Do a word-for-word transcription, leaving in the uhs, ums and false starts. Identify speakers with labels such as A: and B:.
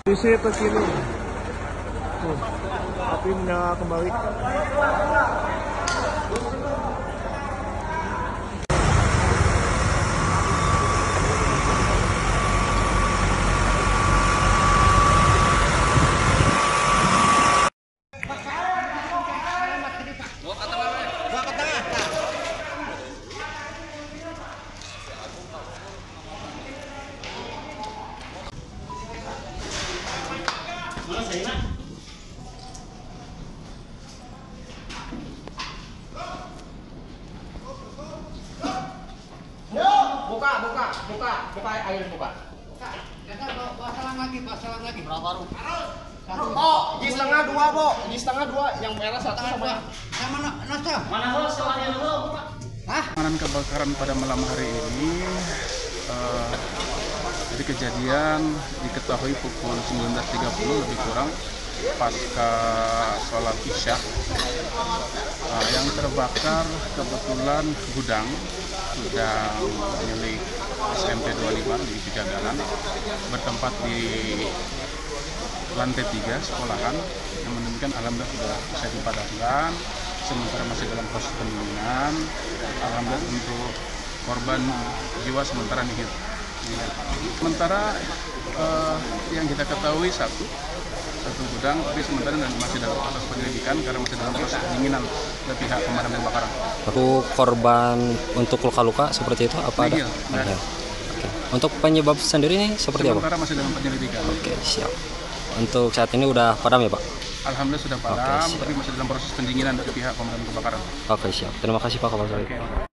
A: Kondisi terkini, tuh, api menyala kembali.
B: Buka, buka, buka, buka air buka.
C: Bawa selang lagi, bawa selang lagi. Berapa ru?
B: Oh, di setengah dua, Bo. Di setengah dua, yang merah satu sama yang
C: yang mana? Nasta?
B: mana dulu setengahnya dulu, buka.
C: Hah?
D: Penanganan kebakaran pada malam hari ini, uh, jadi kejadian diketahui pukul sembilan belas tiga puluh lebih kurang pasca sholat isya. Uh, yang terbakar kebetulan gudang gudang milik S M P dua puluh lima di Pejagalan, bertempat di lantai tiga sekolahan. Yang menunjukkan alhamdulillah sudah bisa dipadamkan, sementara masih dalam proses pendinginan. Alhamdulillah untuk korban jiwa sementara nihil. Sementara eh, yang kita ketahui satu satu gudang, tapi sementara masih dalam proses penyelidikan karena masih dalam proses pendinginan dari pihak pemadam kebakaran.
E: Untuk korban untuk luka-luka seperti itu apa ada?
D: Nihil,
E: Ada. Oke. Untuk penyebab sendiri ini seperti apa?
D: Sementara masih dalam penyelidikan.
E: Oke, siap. Untuk saat ini udah padam ya, Pak?
D: Alhamdulillah sudah padam,
E: Oke,
D: tapi masih dalam proses pendinginan dari pihak pemadam kebakaran.
E: Oke, siap. Terima kasih Pak Kapolres.
D: Oke.